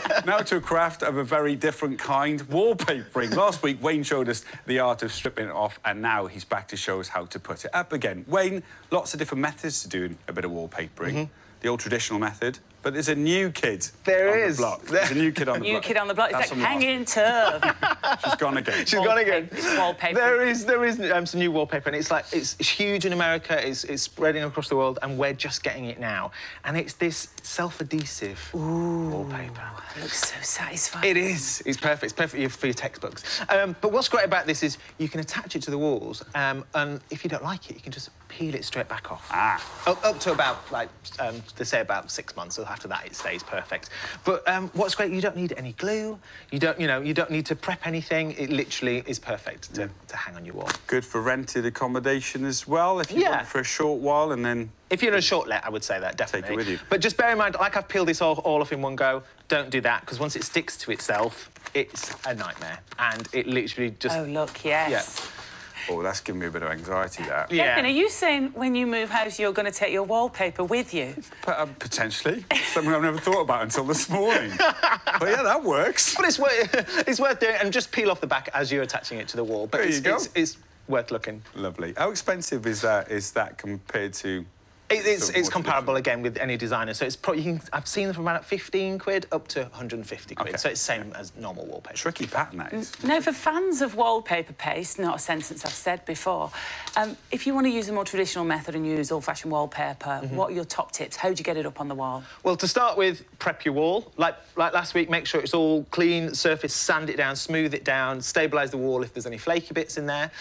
Now to a craft of a very different kind, wallpapering. Last week, Wayne showed us the art of stripping it off, and now he's back to show us how to put it up again. Wayne, lots of different methods to doing a bit of wallpapering. The old traditional method, but there's a new kid on the block. There's a new kid on the block. New kid on the block. It's like hanging turf. She's gone again. She's gone again. It's wallpaper. There is some new wallpaper, and it's huge in America. It's spreading across the world, and we're just getting it now. And it's this self-adhesive wallpaper. It looks so satisfying. It is. It's perfect. It's perfect for your textbooks. But what's great about this is you can attach it to the walls, and if you don't like it, you can just peel it straight back off. Up to about, they say about 6 months. So after that, it stays perfect. But what's great, you don't need any glue. You don't need to prep anything. It literally is perfect to hang on your wall. Good for rented accommodation as well, if you want it for a short while, and then... If you're in a short let, I would say that, definitely. Take it with you. But just bear in mind, like I've peeled this all off in one go, don't do that, because once it sticks to itself, it's a nightmare. And it literally just... Oh, look, yes. Yeah. Oh, that's giving me a bit of anxiety, that. Yeah. Kevin, are you saying when you move house you're going to take your wallpaper with you? Potentially. Something I've never thought about until this morning. But yeah, that works. But it's worth doing, and just peel off the back as you're attaching it to the wall. But there you go. It's worth looking. Lovely. How expensive is that compared to... It's comparable again with any designer. So it's probably I've seen them from about 15 quid up to 150 quid. Okay. So it's same as normal wallpaper. Tricky pattern, that is. Now, for fans of wallpaper paste, not a sentence I've said before, if you want to use a more traditional method and use old-fashioned wallpaper, what are your top tips? How do you get it up on the wall? Well, to start with, prep your wall. Like last week, make sure it's all clean surface, sand it down, smooth it down, stabilise the wall if there's any flaky bits in there.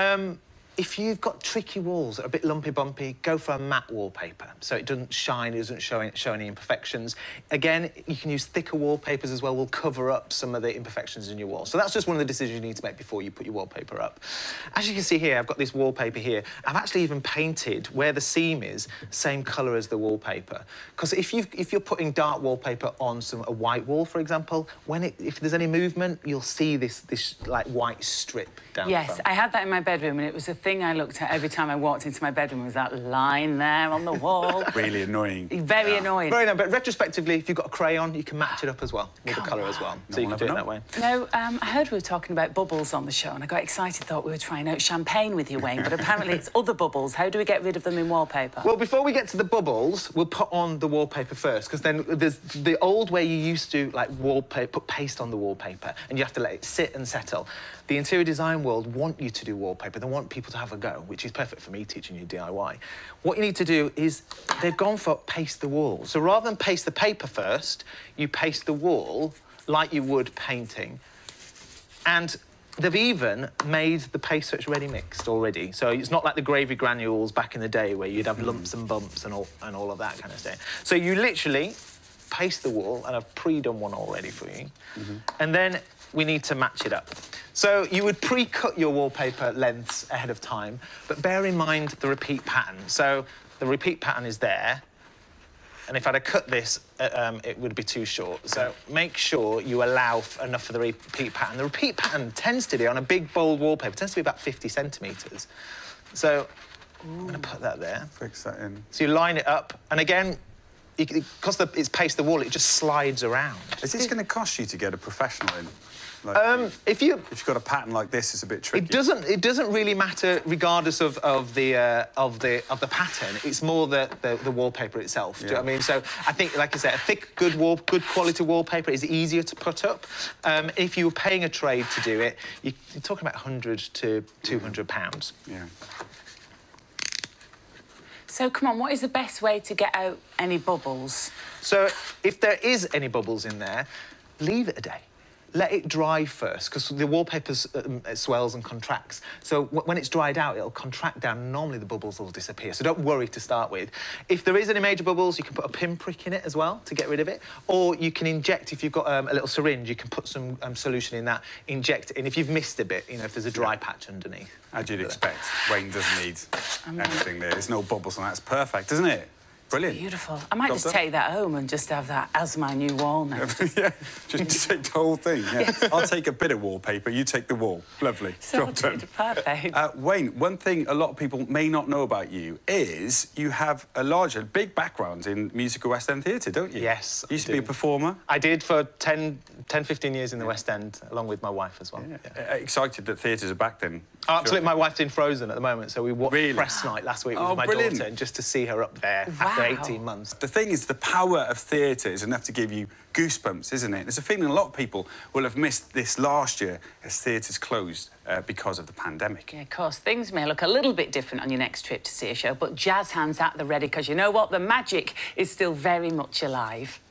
If you've got tricky walls that are a bit lumpy-bumpy, go for a matte wallpaper, so it doesn't shine, it doesn't show any imperfections. Again, you can use thicker wallpapers as well, will cover up some of the imperfections in your wall. So that's just one of the decisions you need to make before you put your wallpaper up. As you can see here, I've got this wallpaper here. I've actually even painted where the seam is, same colour as the wallpaper. Because if you're putting dark wallpaper on a white wall, for example, if there's any movement, you'll see this like white strip down the front. I had that in my bedroom, and it was a thing I looked at every time I walked into my bedroom, was that line there on the wall. Really annoying. Very annoying. Very annoying, but retrospectively, if you've got a crayon, you can match it up as well, with the colour as well. So you can do it that way. No, I heard we were talking about bubbles on the show, and I got excited, thought we were trying out champagne with you, Wayne, but apparently it's other bubbles. How do we get rid of them in wallpaper? Well, before we get to the bubbles, we'll put on the wallpaper first, because then there's the old way you used to, like, put paste on the wallpaper, and you have to let it sit and settle. The interior design world want you to do wallpaper. They want people to have a go, which is perfect for me teaching you DIY. What you need to do is, they've gone for paste the wall. So rather than paste the paper first, you paste the wall like you would painting. And they've even made the paste so it's ready mixed already. So it's not like the gravy granules back in the day where you'd have lumps and bumps and all of that kind of stuff. So you literally paste the wall, and I've pre-done one already for you. And then we need to match it up. So you would pre-cut your wallpaper lengths ahead of time, but bear in mind the repeat pattern. So the repeat pattern is there, and if I'd have cut this, it would be too short. So make sure you allow enough for the repeat pattern. The repeat pattern tends to be, on a big, bold wallpaper, tends to be about 50 centimetres. So I'm going to put that there. Fix that in. So you line it up, and again, because it's paste the wall, it just slides around. Is this going to cost you to get a professional in? Like, if you've got a pattern like this, it's a bit tricky. It doesn't really matter regardless of the pattern. It's more the wallpaper itself. Do you know what I mean? So I think, like I said, a thick, good quality wallpaper is easier to put up. If you were paying a trade to do it, you're talking about £100 to £200. Yeah. So, come on, what is the best way to get out any bubbles? So, if there is any bubbles in there, leave it a day. Let it dry first, because the wallpaper swells and contracts. So when it's dried out, it'll contract down, and normally the bubbles will disappear. So don't worry to start with. If there is any major bubbles, you can put a pinprick in it as well to get rid of it. Or you can inject, if you've got a little syringe, you can put some solution in that, inject it in. If you've missed a bit, you know, if there's a dry patch underneath. As you'd expect, Wayne doesn't need anything there. There's no bubbles on that. It's perfect, isn't it? Brilliant. Beautiful. I might Job just done. take that home and just have that as my new wall now. Yeah, just take the whole thing. Yeah. I'll take a bit of wallpaper, you take the wall. Lovely. Job done. Sorted. Perfect. Wayne, one thing a lot of people may not know about you is you have a big background in musical West End theatre, don't you? Yes, You used I to be a do. performer. I did for 15 years in the West End, along with my wife as well. Yeah. Excited that theatres are back then. Oh, absolutely. My wife's in Frozen at the moment, so we watched Really? press night last week Oh, with my brilliant. daughter, and just to see her up there after Wow. 18 months. The thing is, the power of theatre is enough to give you goosebumps, isn't it? There's a feeling a lot of people will have missed this last year as theatres closed because of the pandemic. Yeah, of course, things may look a little bit different on your next trip to see a show, but jazz hands at the ready, because you know what? The magic is still very much alive.